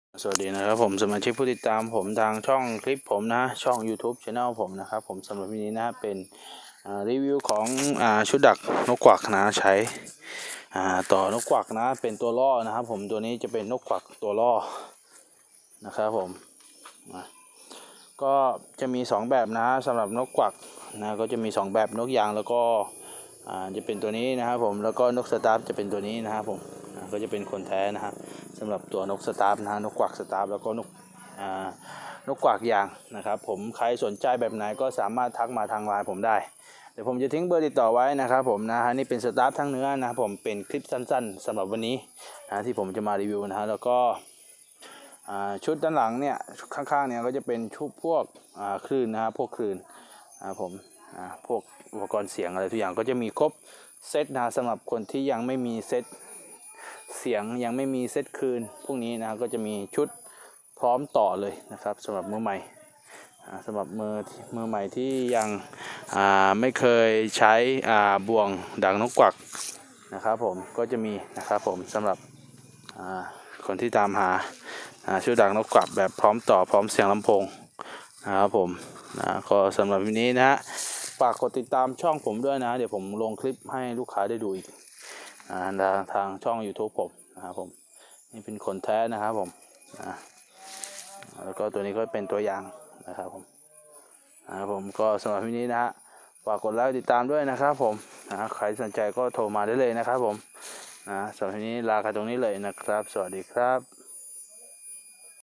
สวัสดีนะครับผมสมาชิกผู้ติดตามผมทางช่องคลิปผมนะช่อง YouTube Channel ผมนะครับผมสำหรับวันนี้นะเป็นรีวิวของชุดดักนกกวักนะใช้ต่อนกกวักนะเป็นตัวล่อนะครับผมตัวนี้จะเป็นนกกวักตัวล่อนะครับผมก็จะมี2แบบนะสำหรับนกกวักนะก็จะมี2แบบนกยางแล้วก็จะเป็นตัวนี้นะครับผมแล้วก็นกสตาร์ฟจะเป็นตัวนี้นะครับผมก็จะเป็นคนแท้นะครับสำหรับตัวนกสตาร์ฟนะนกกวักสตาร์ฟแล้วก็นกกวักยางนะครับผมใครสนใจแบบไหนก็สามารถทักมาทางไลน์ผมได้เดี๋ยวผมจะทิ้งเบอร์ติดต่อไว้นะครับผมนะฮะนี่เป็นสตาร์ฟทั้งเนื้อนะผมเป็นคลิปสั้นๆสำหรับวันนี้ที่ผมจะมารีวิวนะฮะแล้วก็ชุดด้านหลังเนี่ยข้างๆเนี่ยก็จะเป็นชุดพวกคลื่นนะครับพวกคลื่นผมพวกอุปกรณ์เสียงอะไรทุกอย่างก็จะมีครบเซตนะสำหรับคนที่ยังไม่มีเซตเสียงยังไม่มีเซตคลื่นพวกนี้นะก็จะมีชุดพร้อมต่อเลยนะครับสำหรับมือใหม่สำหรับมือใหม่ที่ยังไม่เคยใช้บ่วงดักนกกวักนะครับผมก็จะมีนะครับผมสำหรับคนที่ตามหาชุดดักนกกวักแบบพร้อมต่อพร้อมเสียงลำโพงนะครับผมก็สำหรับวันนี้นะฮะฝากกดติดตามช่องผมด้วยนะเดี๋ยวผมลงคลิปให้ลูกค้าได้ดูอีกทางช่อง YouTube ผมนะครับผมนี่เป็นขนแท้นะครับผมแล้วก็ตัวนี้ก็เป็นตัวอย่างนะครับผมก็สำหรับวันนี้นะฮะฝากกดไลค์ติดตามด้วยนะครับผมใครสนใจก็โทรมาได้เลยนะครับผมสำหรับวันนี้ลากันตรงนี้เลยนะครับสวัสดีครับ